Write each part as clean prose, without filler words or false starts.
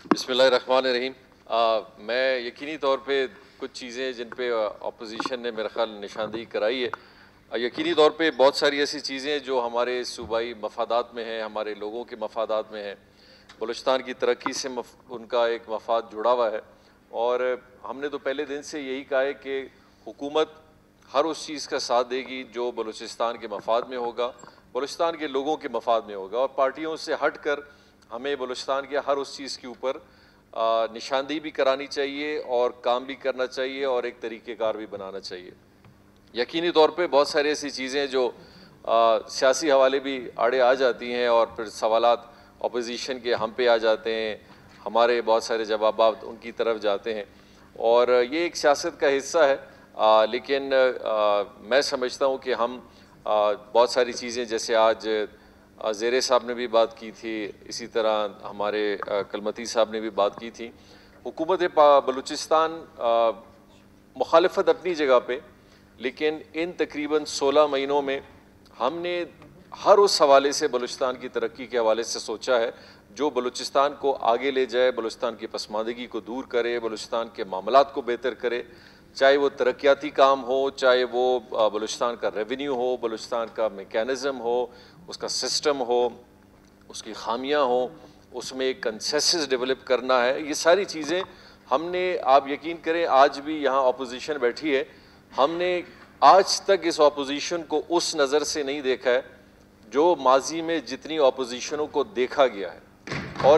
बिस्मिल्लाहिर्रहमानिर्रहीम। मैं यकीनी तौर पे कुछ चीज़ें जिन पे अपोजिशन ने मेरा ख्याल निशानदेही कराई है, यकीनी तौर पे बहुत सारी ऐसी चीज़ें जो हमारे सूबाई मफादात में हैं, हमारे लोगों के मफादात में हैं। बलूचिस्तान की तरक्की से उनका एक मफाद जुड़ा हुआ है और हमने तो पहले दिन से यही कहा है कि हुकूमत हर उस चीज़ का साथ देगी जो बलूचिस्तान के मफाद में होगा, बलूचिस्तान के लोगों के मफाद में होगा, और पार्टियों से हट कर हमें बलूचिस्तान के हर उस चीज़ के ऊपर निशानदेही भी करानी चाहिए और काम भी करना चाहिए और एक तरीक़ेकार भी बनाना चाहिए। यकीनी तौर पे बहुत सारी ऐसी चीज़ें जो सियासी हवाले भी आड़े आ जाती हैं और फिर सवालात अपोजिशन के हम पे आ जाते हैं, हमारे बहुत सारे जवाबात उनकी तरफ जाते हैं और ये एक सियासत का हिस्सा है। लेकिन मैं समझता हूँ कि हम बहुत सारी चीज़ें, जैसे आज ज़ेरे साहब ने भी बात की थी, इसी तरह हमारे कलमती साहब ने भी बात की थी। हुकूमत बलूचिस्तान मुखालफत अपनी जगह पे, लेकिन इन तकरीबन 16 महीनों में हमने हर उस हवाले से बलूचिस्तान की तरक्की के हवाले से सोचा है जो बलूचिस्तान को आगे ले जाए, बलूचिस्तान की पसमानदगी को दूर करे, बलूचिस्तान के मामलात को बेहतर करे, चाहे वो तरक्याती काम हो, चाहे वो बलूचिस्तान का रेवेन्यू हो, बलूचिस्तान का मेकैनिज़म हो, उसका सिस्टम हो, उसकी खामियां हो, उसमें एक कंसेंसस डेवलप करना है। ये सारी चीज़ें हमने, आप यकीन करें, आज भी यहाँ अपोजिशन बैठी है, हमने आज तक इस अपोजिशन को उस नज़र से नहीं देखा है जो माजी में जितनी अपोजिशनों को देखा गया है। और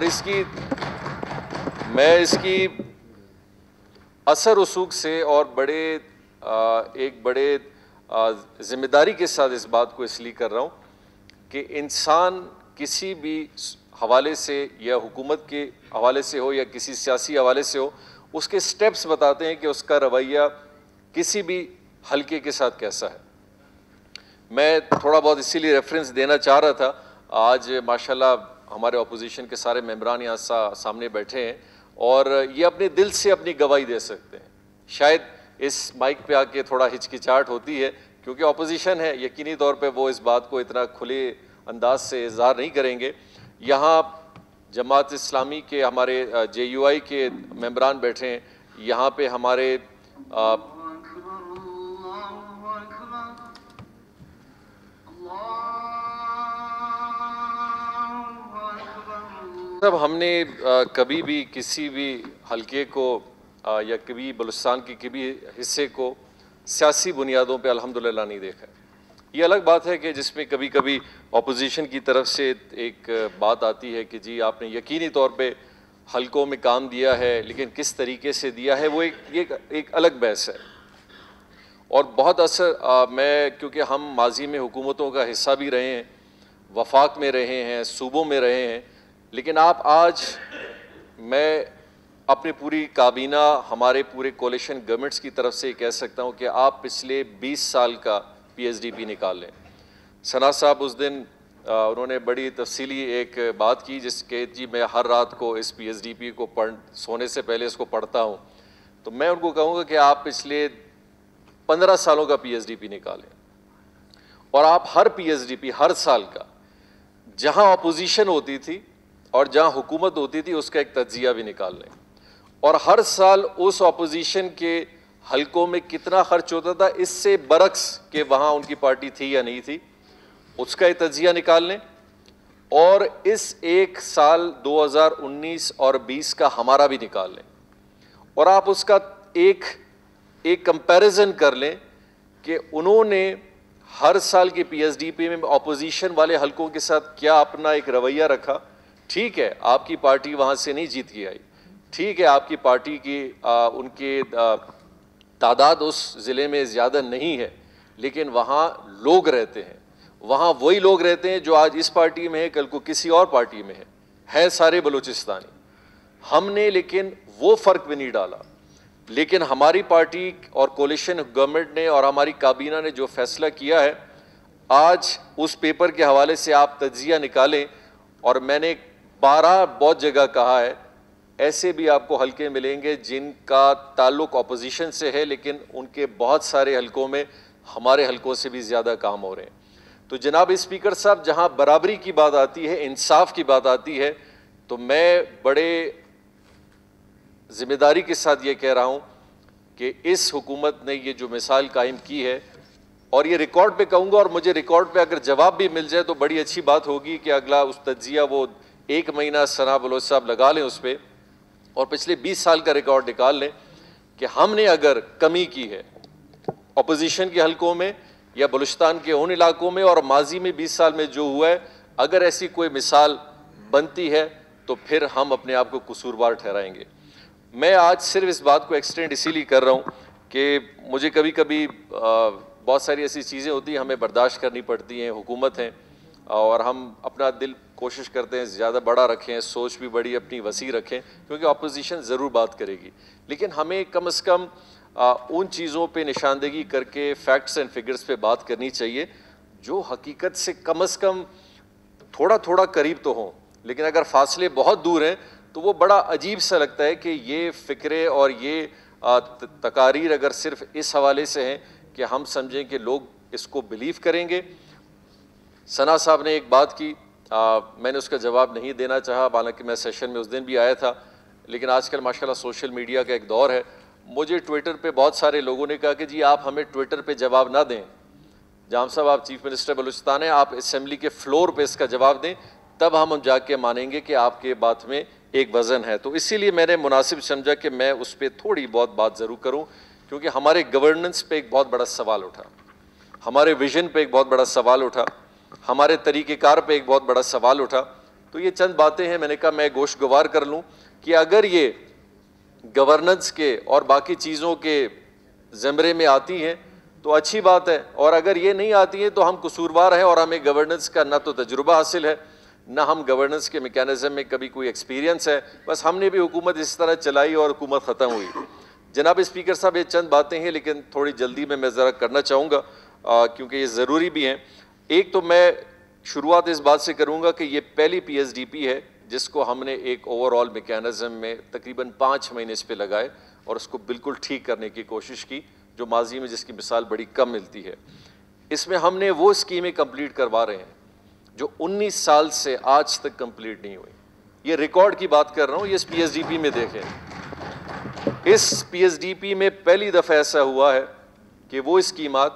मैं इसकी असर रसूख से और एक बड़े ज़िम्मेदारी के साथ इस बात को इसलिए कर रहा हूँ कि इंसान किसी भी हवाले से या हुकूमत के हवाले से हो या किसी सियासी हवाले से हो, उसके स्टेप्स बताते हैं कि उसका रवैया किसी भी हलके के साथ कैसा है। मैं थोड़ा बहुत इसीलिए रेफरेंस देना चाह रहा था। आज माशाल्लाह हमारे अपोजिशन के सारे मेंबरान यहाँ सामने बैठे हैं और ये अपने दिल से अपनी गवाही दे सकते हैं। शायद इस माइक पे आके थोड़ा हिचकिचाहट होती है क्योंकि अपोजिशन है, यकीनी तौर पे वो इस बात को इतना खुले अंदाज से इज़हार नहीं करेंगे। यहाँ जमात इस्लामी के हमारे JUI के मेंबरान बैठे हैं, यहाँ पे हमारे सब हमने कभी भी किसी भी हलके को या कभी बलूचिस्तान के किसी हिस्से को सियासी बुनियादों पे अल्हम्दुलिल्लाह नहीं देखा है। ये अलग बात है कि जिसमें कभी कभी अपोजिशन की तरफ से एक बात आती है कि जी आपने यकीनी तौर पे हलकों में काम दिया है, लेकिन किस तरीके से दिया है वो एक अलग बहस है। और बहुत असर मैं, क्योंकि हम माजी में हुकूमतों का हिस्सा भी रहे हैं, वफाक में रहे हैं, सूबों में रहे हैं, लेकिन आप आज, मैं अपनी पूरी काबीना, हमारे पूरे कोalition गवर्नमेंट्स की तरफ से कह सकता हूँ कि आप पिछले 20 साल का PSDP निकाल लें। सना साहब उस दिन उन्होंने बड़ी तफसीली एक बात की जिसके जी मैं हर रात को इस PSDP को सोने से पहले इसको पढ़ता हूँ, तो मैं उनको कहूँगा कि आप पिछले 15 सालों का PSDP निकालें और आप हर PSDP हर साल का, जहाँ अपोजिशन होती थी और जहाँ हुकूमत होती थी, उसका एक तज्जिया भी निकाल लें और हर साल उस अपोजिशन के हलकों में कितना खर्च होता था, इससे बरक्स कि वहाँ उनकी पार्टी थी या नहीं थी, उसका एक तज्जिया निकाल लें और इस एक साल 2019 और 20 का हमारा भी निकाल लें और आप उसका एक कंपैरिजन कर लें कि उन्होंने हर साल के PSDP में अपोजिशन वाले हलकों के साथ क्या अपना एक रवैया रखा। ठीक है, आपकी पार्टी वहाँ से नहीं जीत के आई, ठीक है, आपकी पार्टी की उनके तादाद उस ज़िले में ज़्यादा नहीं है, लेकिन वहाँ लोग रहते हैं, वहाँ वही लोग रहते हैं जो आज इस पार्टी में है, कल को किसी और पार्टी में है सारे बलूचिस्तानी। हमने लेकिन वो फ़र्क भी नहीं डाला, लेकिन हमारी पार्टी और कोalition गवर्नमेंट ने और हमारी काबीना ने जो फैसला किया है, आज उस पेपर के हवाले से आप तज्जिया निकालें और मैंने 12 बहुत जगह कहा है, ऐसे भी आपको हलके मिलेंगे जिनका ताल्लुक अपोजिशन से है, लेकिन उनके बहुत सारे हलकों में हमारे हलकों से भी ज़्यादा काम हो रहे हैं। तो जनाब स्पीकर साहब, जहाँ बराबरी की बात आती है, इंसाफ की बात आती है, तो मैं बड़े ذمہ داری کے ساتھ یہ کہہ رہا ہوں کہ اس حکومت نے یہ جو مثال قائم کی ہے، اور یہ ریکارڈ پہ کہوں گا، اور مجھے ریکارڈ پہ اگر جواب بھی مل جائے تو بڑی اچھی بات ہوگی کہ اگلا اس تجزیہ وہ 1 مہینہ ثنا بلوچ صاحب لگا لیں اس پہ، اور پچھلے 20 سال کا ریکارڈ نکال لیں کہ ہم نے اگر کمی کی ہے اپوزیشن کے حلقوں میں یا بلوچستان کے ان علاقوں میں، اور ماضی میں 20 سال میں جو ہوا ہے، اگر ایسی کوئی مثال بنتی ہے تو پھر ہم اپنے آپ کو قصوروار ٹھہرائیں گے۔ میں آج صرف اس بات کو ایکسٹینڈ اسی لیے کر رہا ہوں کہ مجھے کبھی کبھی بہت ساری ایسی چیزیں ہوتی ہیں ہمیں برداشت کرنی پڑتی ہیں، حکومت ہیں اور ہم اپنا دل کوشش کرتے ہیں زیادہ بڑا رکھیں، سوچ بھی بڑی اپنی وسیع رکھیں، کیونکہ اپوزیشن ضرور بات کرے گی، لیکن ہمیں کم از کم ان چیزوں پہ نشاندہی کر کے فیکٹس اینڈ فگرز پہ بات کرنی چاہیے جو حقیقت سے کم از کم تھوڑا تھوڑا قریب تو ہوں، لیکن اگر فاصلے بہت دور ہیں تو وہ بڑا عجیب سا لگتا ہے کہ یہ فکرے اور یہ تقاریر اگر صرف اس حوالے سے ہیں کہ ہم سمجھیں کہ لوگ اس کو بلیو کریں گے۔ ثنا صاحب نے ایک بات کی، میں نے اس کا جواب نہیں دینا چاہا، حالانکہ میں سیشن میں اس دن بھی آیا تھا، لیکن آج کل ماشاءاللہ سوشل میڈیا کا ایک دور ہے، مجھے ٹویٹر پہ بہت سارے لوگوں نے کہا کہ جی آپ ہمیں ٹویٹر پہ جواب نہ دیں، جام صاحب آپ چیف منسٹر بلوچستان ہیں، آپ اسمبلی کے فلور پہ اس کا جواب دیں، تب ہم جا کے مانیں گے کہ آپ کے بات میں ایک وزن ہے۔ تو اسی لیے میں نے مناسب سمجھا کہ میں اس پہ تھوڑی بہت بات ضرور کروں، کیونکہ ہمارے گورننس پہ ایک بہت بڑا سوال اٹھا، ہمارے ویژن پہ ایک بہت بڑا سوال اٹھا، ہمارے طریقہ کار پہ ایک بہت بڑا سوال اٹھا۔ تو یہ چند باتیں ہیں، میں نے کہا میں گوشت گوار کر لوں کہ اگر یہ گورننس کے اور باقی چیزوں کے زمرے میں آتی ہیں تو اچھی بات ہے، اور اگر یہ نہیں آتی ہیں تو ہم قصوروار ہیں، اور ہمیں گورننس کا نہ تو تجربہ حاصل ہے نہ ہم گورننس کے میکینزم میں کبھی کوئی ایکسپیرینس ہے، بس ہم نے بھی حکومت اس طرح چلائی اور حکومت ختم ہوئی۔ جناب اسپیکر صاحب، یہ چند باتیں ہیں لیکن تھوڑی جلدی میں ذرا کرنا چاہوں گا کیونکہ یہ ضروری بھی ہیں۔ ایک تو میں شروعات اس بات سے کروں گا کہ یہ پہلی پی ایس ڈی پی ہے جس کو ہم نے ایک اوور آل میکینزم میں تقریباً 5 مہینے اس پہ لگائے اور اس کو بالکل ٹھیک کرنے کی کوشش کی، جو ماضی میں جس کی مثال بڑی کم ملتی ہے۔ اس میں ہم نے وہ اسکیمیں کمپلیٹ کروا رہے ہیں جو 19 سال سے آج تک کمپلیٹ نہیں ہوئی۔ یہ ریکارڈ کی بات کر رہا ہوں، یہ اس پی ایس ڈی پی میں دیکھیں، اس پی ایس ڈی پی میں پہلی دفعہ ایسا ہوا ہے کہ وہ اسکیمات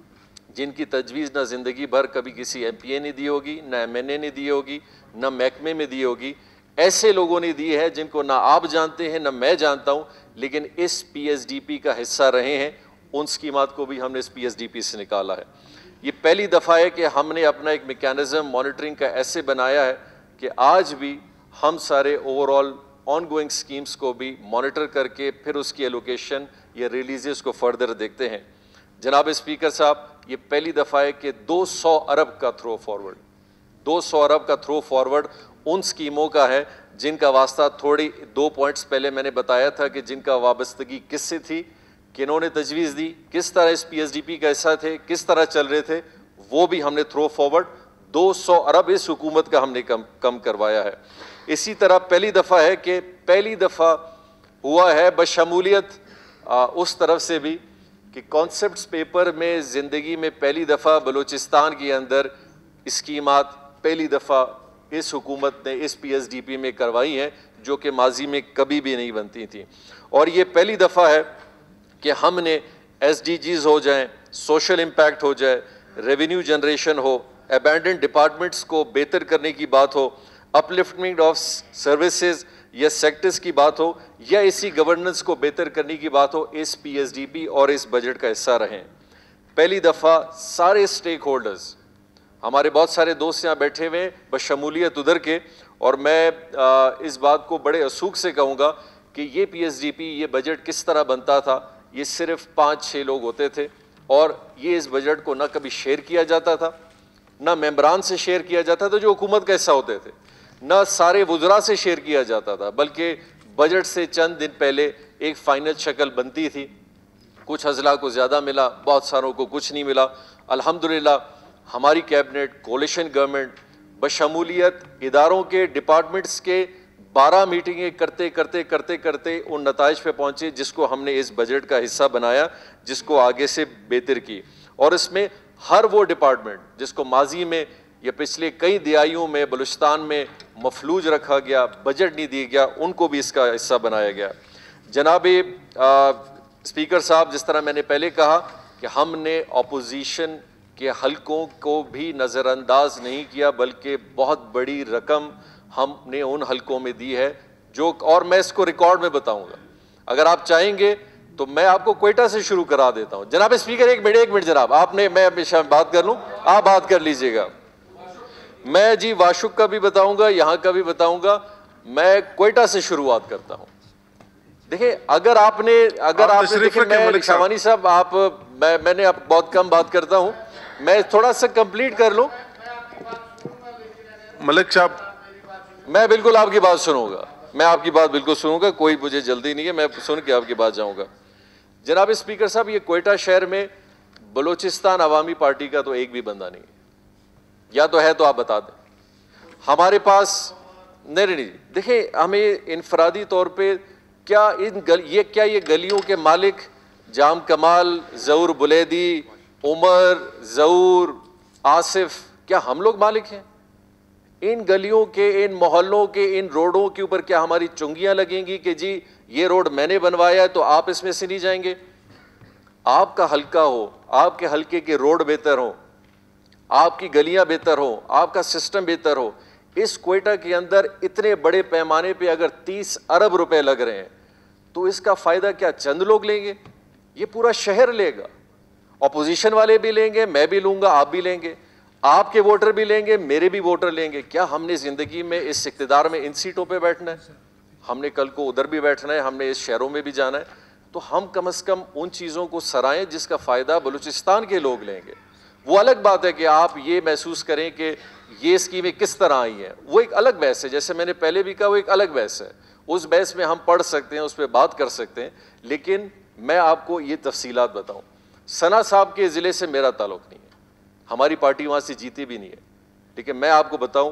جن کی تجویز نہ زندگی بھر کبھی کسی ایم پی اے نے دی ہوگی، نہ ایم این اے نے دی ہوگی، نہ محکمے میں دی ہوگی، ایسے لوگوں نے دی ہے جن کو نہ آپ جانتے ہیں نہ میں جانتا ہوں، لیکن اس پی ایس ڈی پی کا حصہ رہے ہیں، ان اسکیمات کو بھی ہم نے اس پی ایس ڈی پی سے نکالا ہے۔ یہ پہلی دفعہ ہے کہ ہم نے اپنا ایک میکینزم مانیٹرنگ کا ایسے بنایا ہے کہ آج بھی ہم سارے overall ongoing schemes کو بھی مانیٹر کر کے پھر اس کی ایلوکیشن یا ریلیزز کو فردر دیکھتے ہیں۔ جناب اسپیکر صاحب، یہ پہلی دفعہ ہے کہ 200 ارب کا تھرو فارورڈ، 200 ارب کا تھرو فارورڈ ان سکیموں کا ہے جن کا واسطہ تھوڑی 2 پوائنٹس پہلے میں نے بتایا تھا کہ جن کا وابستگی کس سے تھی، کنہوں نے تجویز دی، کس طرح اس پی ایس ڈی پی کا حصہ تھے، کس طرح چل رہے تھے، وہ بھی ہم نے تھرو فارورڈ 200 ارب اس حکومت کا ہم نے کم کروایا ہے۔ اسی طرح پہلی دفعہ ہے کہ پہلی دفعہ ہوا ہے بشمولیت اس طرف سے بھی کہ کانسیپٹس پیپر میں زندگی میں پہلی دفعہ بلوچستان کے اندر اسکیمات پہلی دفعہ اس حکومت نے اس پی ایس ڈی پی میں کروائی ہیں، جو کہ ماضی میں کبھی بھی نہیں بنتی تھیں۔ اور یہ پہلی دفعہ ہے کہ ہم نے ایس ڈی جیز ہو جائیں، سوشل امپیکٹ ہو جائے، ریونیو جنریشن ہو، ایبینڈنڈ ڈپارٹمنٹس کو بہتر کرنے کی بات ہو، اپلفٹمنٹ آف سروسز یا سیکٹرز کی بات ہو، یا اسی گورننس کو بہتر کرنے کی بات ہو، اس پی ایس ڈی پی اور اس بجٹ کا حصہ رہیں۔ پہلی دفعہ سارے سٹیک ہولڈرز، ہمارے بہت سارے دوست یہاں بیٹھے ہوئے بشمولیت ادھر کے، اور میں اس بات کو بڑے اسوق سے کہوں گا کہ یہ پی ایس ڈی پی، یہ بجٹ کس طرح بنتا تھا، یہ صرف 5-6 لوگ ہوتے تھے، اور یہ اس بجٹ کو نہ کبھی شیئر کیا جاتا تھا، نہ ممبران سے شیئر کیا جاتا تھا جو حکومت کا حصہ ہوتے تھے، نہ سارے وزراء سے شیئر کیا جاتا تھا، بلکہ بجٹ سے چند دن پہلے ایک فائنل شکل بنتی تھی۔ کچھ اضلاع کو زیادہ ملا، بہت ساروں کو کچھ نہیں ملا۔ الحمدللہ ہماری کیبنٹ، کولیشن گورنمنٹ بشمولیت اداروں کے، ڈپارٹمنٹس کے 12 میٹنگیں کرتے ان نتائج پہ پہنچے جس کو ہم نے اس بجٹ کا حصہ بنایا، جس کو آگے سے بہتر کی۔ اور اس میں ہر وہ ڈپارٹمنٹ جس کو ماضی میں یا پچھلے کئی دہائیوں میں بلوچستان میں مفلوج رکھا گیا، بجٹ نہیں دیا گیا، ان کو بھی اس کا حصہ بنایا گیا۔ جناب اسپیکر صاحب، جس طرح میں نے پہلے کہا کہ ہم نے اپوزیشن کے حلقوں کو بھی نظر انداز نہیں کیا، بلکہ بہت بڑی رقم ہم نے ان حلقوں میں دی ہے جو، اور میں اس کو ریکارڈ میں بتاؤں گا، اگر آپ چاہیں گے تو میں آپ کو کوئٹہ سے شروع کرا دیتا ہوں۔ جناب اسپیکر ایک منٹ جناب، آپ نے، میں ہمیشہ بات کر لوں، آپ بات کر لیجئے گا۔ میں جی واشک کا بھی بتاؤں گا، یہاں کا بھی بتاؤں گا، میں کوئٹہ سے شروعات کرتا ہوں۔ دیکھیں اگر آپ نے دیکھیں، میں شامانی صاحب، میں نے بہت کم بات کرتا ہوں، میں تھوڑا سا کمپلیٹ کر لوں۔ ملک صاحب، میں بالکل آپ کی بات سنوں گا، میں آپ کی بات بالکل سنوں گا، کوئی مجھے جلدی نہیں ہے، میں سن کے آپ کی بات جاؤں گا۔ جناب اسپیکر صاحب، یہ کوئٹہ شہر میں بلوچستان عوامی پارٹی کا تو ایک بھی بندہ نہیں ہے، یا تو ہے تو آپ بتا دیں۔ ہمارے پاس نہیں، دیکھیں ہمیں انفرادی طور پہ کیا یہ گلیوں کے مالک جام کمال، ظہور بلیدی، عمر، ظہور، آصف، کیا ہم لوگ مالک ہیں؟ ان گلیوں کے، ان محلوں کے، ان روڈوں کے اوپر کیا ہماری چنگیاں لگیں گی کہ جی یہ روڈ میں نے بنوایا ہے تو آپ اس میں سے نہیں جائیں گے؟ آپ کا حلقہ ہو، آپ کے حلقے کے روڈ بہتر ہوں، آپ کی گلیاں بہتر ہوں، آپ کا سسٹم بہتر ہو، اس کوئٹہ کے اندر اتنے بڑے پیمانے پہ اگر 30 ارب روپے لگ رہے ہیں تو اس کا فائدہ کیا چند لوگ لیں گے؟ یہ پورا شہر لے گا، اپوزیشن والے بھی لیں گے، میں بھی لوں گا، آپ بھی لیں گے، آپ کے ووٹر بھی لیں گے، میرے بھی ووٹر لیں گے۔ کیا ہم نے زندگی میں اس اقتدار میں ان سیٹوں پہ بیٹھنا ہے؟ ہم نے کل کو ادھر بھی بیٹھنا ہے، ہم نے اس شہروں میں بھی جانا ہے، تو ہم کم از کم ان چیزوں کو سرائیں جس کا فائدہ بلوچستان کے لوگ لیں گے۔ وہ الگ بات ہے کہ آپ یہ محسوس کریں کہ یہ اسکیمیں کس طرح آئی ہیں، وہ ایک الگ بحث ہے، جیسے میں نے پہلے بھی کہا وہ ایک الگ بحث ہے، اس بحث میں ہم پڑھ سکتے ہیں، اس پہ بات کر سکتے ہیں، لیکن میں آپ کو یہ تفصیلات بتاؤں۔ ثنا صاحب کے ضلع سے میرا تعلق نہیں ہے، ہماری پارٹی وہاں سے جیتی بھی نہیں ہے، لیکن میں آپ کو بتاؤں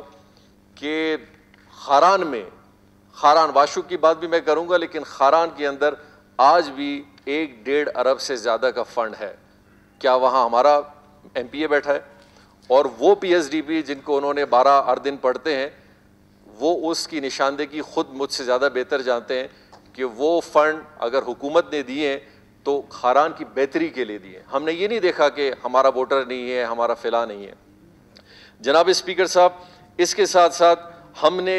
کہ خاران میں، خاران واشک کی بات بھی میں کروں گا، لیکن خاران کے اندر آج بھی 1.5 ارب سے زیادہ کا فنڈ ہے۔ کیا وہاں ہمارا ایم پی اے بیٹھا ہے؟ اور وہ پی ایس ڈی پی جن کو انہوں نے 12 ہر دن پڑھتے ہیں، وہ اس کی نشاندہی خود مجھ سے زیادہ بہتر جانتے ہیں کہ وہ فنڈ اگر حکومت نے دیے ہیں تو خاران کی بہتری کے لیے دیے۔ ہم نے یہ نہیں دیکھا کہ ہمارا ووٹر نہیں ہے، ہمارا فلاں نہیں ہے۔ جناب اسپیکر صاحب، اس کے ساتھ ساتھ ہم نے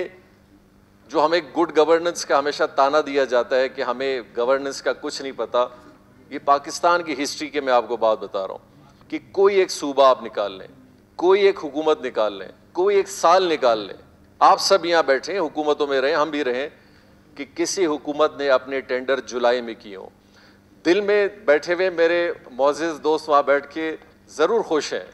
جو ہمیں گڈ گورننس کا ہمیشہ تانا دیا جاتا ہے کہ ہمیں گورننس کا کچھ نہیں پتا، یہ پاکستان کی ہسٹری کے میں آپ کو بات بتا رہا ہوں کہ کوئی ایک صوبہ آپ نکال لیں، کوئی ایک حکومت نکال لیں، کوئی ایک سال نکال لیں، آپ سب یہاں بیٹھے ہیں، حکومتوں میں رہیں، ہم بھی رہیں، کہ کسی حکومت نے اپنے ٹینڈر جولائی میں کیے ہوں۔ دل میں بیٹھے ہوئے میرے معزز دوست وہاں بیٹھ کے ضرور خوش ہیں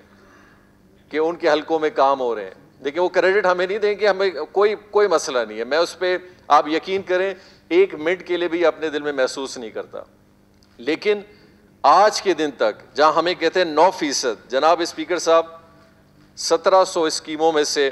کہ ان کے حلقوں میں کام ہو رہے ہیں، لیکن وہ کریڈٹ ہمیں نہیں دیں گے، ہمیں کوئی مسئلہ نہیں ہے، میں اس پہ آپ یقین کریں 1 منٹ کے لیے بھی اپنے دل میں محسوس نہیں کرتا۔ لیکن آج کے دن تک جہاں ہمیں کہتے ہیں 9%، جناب اسپیکر صاحب 1700 اسکیموں میں سے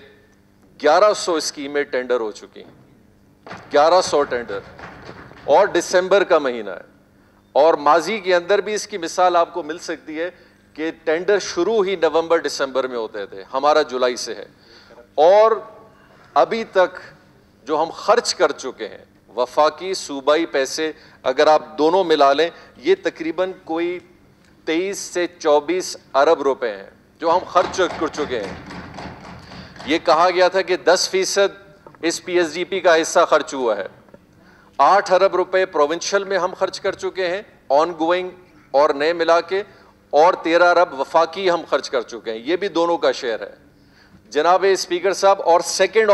1100 اسکیمیں ٹینڈر ہو چکی ہیں، 1100 ٹینڈر، اور دسمبر کا مہینہ ہے، اور ماضی کے اندر بھی اس کی مثال آپ کو مل سکتی ہے کہ ٹینڈر شروع ہی نومبر دسمبر میں ہوتے تھے، ہمارا جولائی سے ہے، اور ابھی تک جو ہم خرچ کر چکے ہیں وفاقی صوبائی پیسے اگر آپ دونوں ملا لیں، یہ تقریباً کوئی 23 سے 24 ارب روپے ہیں جو ہم خرچ کر چکے ہیں۔ یہ کہا گیا تھا کہ 10% اس پی ایس ڈی پی کا حصہ خرچ ہوا ہے، 8 ارب روپے پروونشل میں ہم خرچ کر چکے ہیں آن گوئنگ اور نئے ملا کے، اور 13 ارب وفاقی ہم خرچ کر چکے ہیں، یہ بھی دونوں کا شیئر ہے جناب اسپیکر صاحب۔ اور سیکنڈ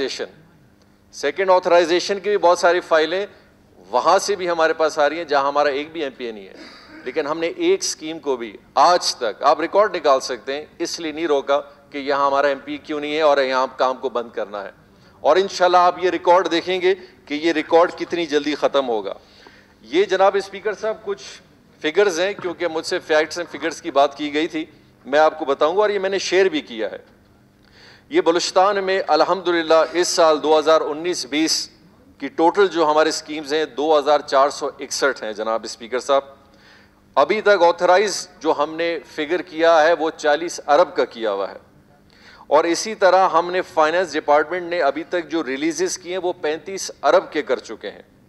آتھرائزیشن کی بھی بہت ساری فائلیں وہاں سے بھی ہمارے پاس آ رہی ہیں جہاں ہمارا ایک بھی ایم پی اے نہیں ہے، لیکن ہم نے ایک اسکیم کو بھی آج تک، آپ ریکارڈ نکال سکتے ہیں، اس لیے نہیں روکا کہ یہاں ہمارا ایم پی کیوں نہیں ہے اور یہاں کام کو بند کرنا ہے، اور انشاءاللہ آپ یہ ریکارڈ دیکھیں گے کہ یہ ریکارڈ کتنی جلدی ختم ہوگا۔ یہ جناب اسپیکر صاحب کچھ فگرز ہیں، کیونکہ مجھ سے فیکٹس اینڈ فگرز کی بات کی گئی تھی، میں آپ کو بتاؤں گا، اور یہ میں نے شیئر بھی کیا ہے۔ یہ بلوچستان میں الحمدللہ اس سال 2019-20 کی ٹوٹل جو ہمارے سکیمز ہیں 2461 ہیں جناب اسپیکر صاحب۔ ابھی تک آتھرائز جو ہم نے فگر کیا ہے وہ 40 ارب کا کیا ہوا ہے، اور اسی طرح ہم نے فائنانس ڈپارٹمنٹ نے ابھی تک جو ریلیزز کیے ہیں وہ 35 ارب کے کر چکے ہیں،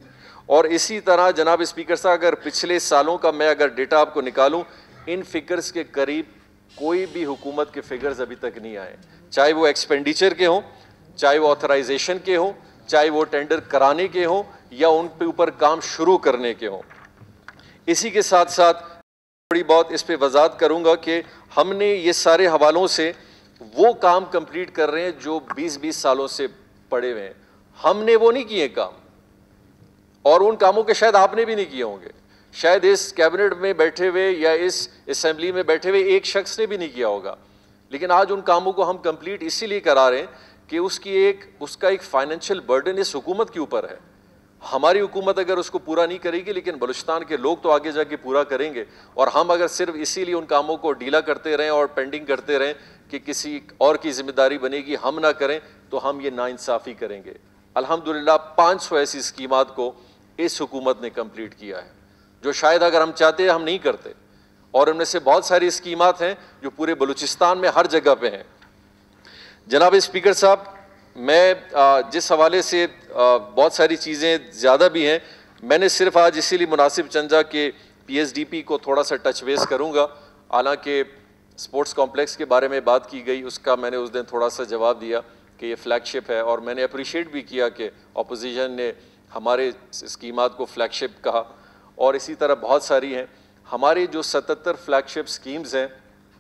اور اسی طرح جناب اسپیکر صاحب اگر پچھلے سالوں کا میں اگر ڈیٹا آپ کو نکالوں، ان فگرز کے قریب کوئی بھی حکومت کے فگرز ابھی تک نہیں آئے، چاہے وہ ایکسپینڈیچر کے ہوں، چاہے وہ آتھرائزیشن کے ہوں، چاہے وہ ٹینڈر کرانے کے ہوں یا ان پہ اوپر کام شروع کرنے کے ہوں۔ اسی کے ساتھ ساتھ تھوڑی بہت اس پہ وضاحت کروں گا کہ ہم نے یہ سارے حوالوں سے وہ کام کمپلیٹ کر رہے ہیں جو 20 سالوں سے پڑے ہوئے ہیں، ہم نے وہ نہیں کیے کام، اور ان کاموں کے شاید آپ نے بھی نہیں کیے ہوں گے، شاید اس کیبنٹ میں بیٹھے ہوئے یا اس اسمبلی میں بیٹھے ہوئے ایک شخص نے بھی نہیں کیا ہوگا، لیکن آج ان کاموں کو ہم کمپلیٹ اسی لیے کرا رہے ہیں کہ اس کا ایک فائنینشیل برڈن اس حکومت کے اوپر ہے۔ ہماری حکومت اگر اس کو پورا نہیں کرے گی، لیکن بلوچستان کے لوگ تو آگے جا کے پورا کریں گے، اور ہم اگر صرف اسی لیے ان کاموں کو ڈھیلا کرتے رہیں اور پینڈنگ کرتے رہیں کہ کسی اور کی ذمہ داری بنے گی ہم نہ کریں، تو ہم یہ ناانصافی کریں گے۔ الحمدللہ 500 ایسی اسکیمات کو اس حکومت نے کمپلیٹ کیا ہے، جو شاید اگر ہم چاہتے ہم نہیں کرتے، اور ان میں سے بہت ساری اسکیمات ہیں جو پورے بلوچستان میں ہر جگہ پہ ہیں۔ جناب اسپیکر صاحب، میں جس حوالے سے بہت ساری چیزیں زیادہ بھی ہیں، میں نے صرف آج اسی لیے مناسب سمجھا کہ پی ایس ڈی پی کو تھوڑا سا ٹچ بیس کروں گا، حالانکہ سپورٹس کمپلیکس کے بارے میں بات کی گئی، اس کا میں نے اس دن تھوڑا سا جواب دیا کہ یہ فلیگ شپ ہے، اور میں نے اپریشیٹ بھی کیا کہ اپوزیشن نے ہمارے اسکیمات کو فلیگ شپ کہا، اور اسی طرح بہت ساری ہیں۔ ہماری جو 77 فلیگ شپ اسکیمز ہیں،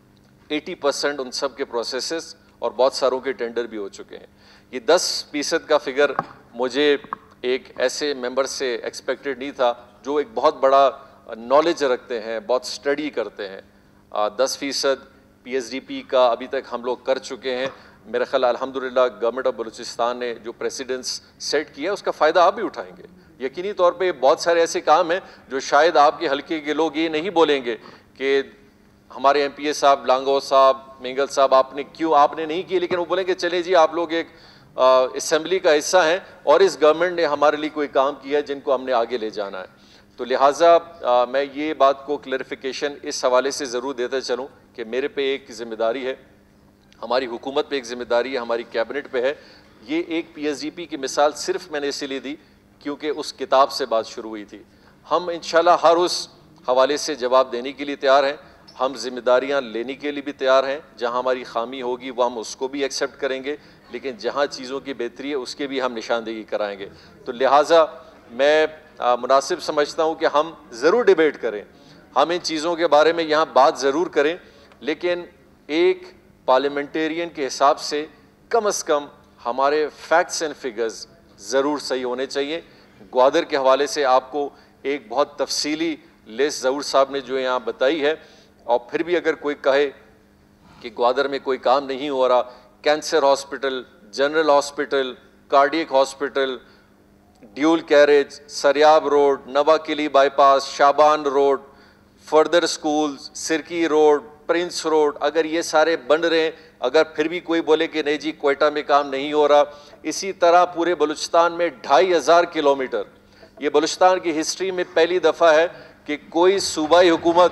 80% ان سب کے پروسیسز اور بہت ساروں کے ٹینڈر بھی ہو چکے ہیں۔ یہ 10% کا فگر مجھے ایک ایسے ممبر سے ایکسپیکٹڈ نہیں تھا جو ایک بہت بڑا نالج رکھتے ہیں، بہت اسٹڈی کرتے ہیں۔ 10% پی ایس ڈی پی کا ابھی تک ہم لوگ کر چکے ہیں۔ میرا خیال الحمدللہ گورنمنٹ آف بلوچستان نے جو پریسیڈنس سیٹ کیا اس کا فائدہ آپ بھی اٹھائیں گے۔ یقینی طور پہ بہت سارے ایسے کام ہیں جو شاید آپ کے حلقے کے لوگ یہ نہیں بولیں گے کہ ہمارے ایم پی اے صاحب، لانگو صاحب، مینگل صاحب آپ نے نہیں کی، لیکن وہ بولیں کہ چلیں جی آپ لوگ ایک اسمبلی کا حصہ ہیں اور اس گورنمنٹ نے ہمارے لیے کوئی کام کیا ہے جن کو ہم نے آگے لے جانا ہے۔ تو لہٰذا میں یہ بات کو کلیریفیکیشن اس حوالے سے ضرور دیتے چلوں کہ میرے پہ ایک ذمہ داری ہے، ہماری حکومت پہ ایک ذمہ داری ہے، ہماری کیبنٹ پہ ہے۔ یہ ایک پی ایس ڈی پی کی مثال صرف میں نے اسی لیے دی کیونکہ اس کتاب سے بات شروع ہوئی تھی۔ ہم انشاءاللہ ہر اس حوالے سے جواب دینے کے لیے تیار ہیں، ہم ذمہ داریاں لینے کے لیے بھی تیار ہیں، جہاں ہماری خامی ہوگی وہ ہم اس کو بھی ایکسیپٹ کریں گے، لیکن جہاں چیزوں کی بہتری ہے اس کے بھی ہم نشاندہی کرائیں گے۔ تو لہٰذا میں مناسب سمجھتا ہوں کہ ہم ضرور ڈیبیٹ کریں، ہم ان چیزوں کے بارے میں یہاں بات ضرور کریں، لیکن ایک پارلیمنٹیرین کے حساب سے کم از کم ہمارے فیکٹس اینڈ فگرز ضرور صحیح ہونے چاہیے۔ گوادر کے حوالے سے آپ کو ایک بہت تفصیلی لسٹ ظہور صاحب نے جو یہاں بتائی ہے، اور پھر بھی اگر کوئی کہے کہ گوادر میں کوئی کام نہیں ہو رہا، cancer hospital, general hospital, cardiac hospital, dual carriage, Sariab road, Nawa Killi bypass, Shaban road, further schools, Sirki road, prince road, اگر یہ سارے بن رہے ہیں، اگر پھر بھی کوئی بولے کہ نہیں جی کوئٹہ میں کام نہیں ہو رہا، اسی طرح پورے بلوچستان میں 2500 کلومیٹر، یہ بلوچستان کی ہسٹری میں پہلی دفعہ ہے کہ کوئی صوبائی حکومت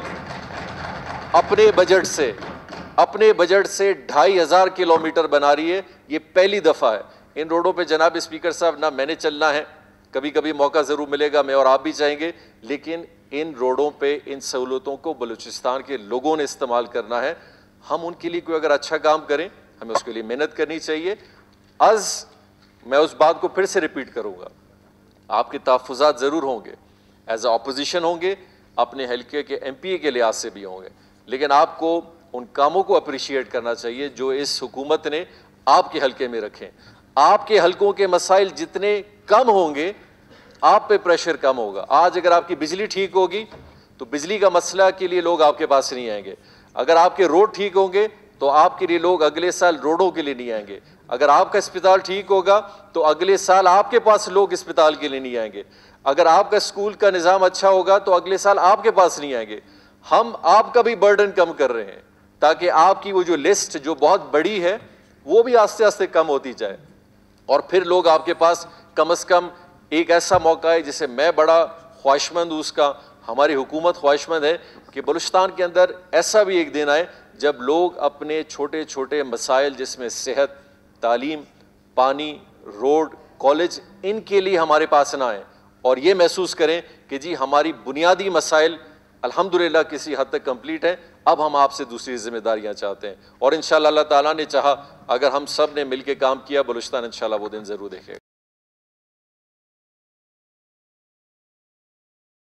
اپنے بجٹ سے 2500 کلومیٹر بنا رہی ہے، یہ پہلی دفعہ ہے۔ ان روڈوں پہ جناب اسپیکر صاحب نہ میں نے چلنا ہے، کبھی کبھی موقع ضرور ملے گا، میں اور آپ بھی چاہیں گے، لیکن ان روڈوں پہ ان سہولتوں کو بلوچستان کے لوگوں نے استعمال کرنا ہے۔ ہم ان کے لیے کوئی اگر اچھا کام کریں، ہمیں اس کے لیے محنت کرنی چاہیے۔ میں اس بات کو پھر سے ریپیٹ کروں گا، آپ کے تحفظات ضرور ہوں گے، ایز اے اپوزیشن ہوں گے، اپنے حلقے کے ایم پی اے کے لحاظ سے بھی ہوں گے، لیکن آپ کو ان کاموں کو اپریشیٹ کرنا چاہیے جو اس حکومت نے آپ کے حلقے میں رکھیں۔ آپ کے حلقوں کے مسائل جتنے کم ہوں گے، آپ پہ پریشر کم ہوگا۔ آج اگر آپ کی بجلی ٹھیک ہوگی تو بجلی کا مسئلہ کے لیے لوگ آپ کے پاس نہیں آئیں گے، اگر آپ کے روڈ ٹھیک ہوں گے تو آپ کے لیے لوگ اگلے سال روڈوں کے لیے نہیں آئیں گے، اگر آپ کا اسپتال ٹھیک ہوگا تو اگلے سال آپ کے پاس لوگ اسپتال کے لیے نہیں آئیں گے، اگر آپ کا اسکول کا نظام اچھا ہوگا تو اگلے سال آپ کے پاس نہیں آئیں گے۔ ہم آپ کا بھی برڈن کم کر رہے ہیں تاکہ آپ کی وہ جو لسٹ جو بہت بڑی ہے وہ بھی آہستہ آہستہ کم ہوتی جائے، اور پھر لوگ آپ کے پاس کم از کم ایک ایسا موقع ہے جسے میں بڑا خواہش مند ہوں، اس کا ہماری حکومت خواہش مند ہے کہ بلوچستان کے اندر ایسا بھی ایک دن آئے جب لوگ اپنے چھوٹے چھوٹے مسائل جس میں صحت، تعلیم، پانی، روڈ، کالج، ان کے لیے ہمارے پاس نہ آئیں، اور یہ محسوس کریں کہ جی ہماری بنیادی مسائل الحمدللہ کسی حد تک کمپلیٹ ہیں، اب ہم آپ سے دوسری ذمہ داریاں چاہتے ہیں، اور انشاءاللہ اللہ تعالیٰ نے چاہا اگر ہم سب نے مل کے کام کیا، بلوچستان انشاءاللہ وہ دن ضرور دیکھے گا۔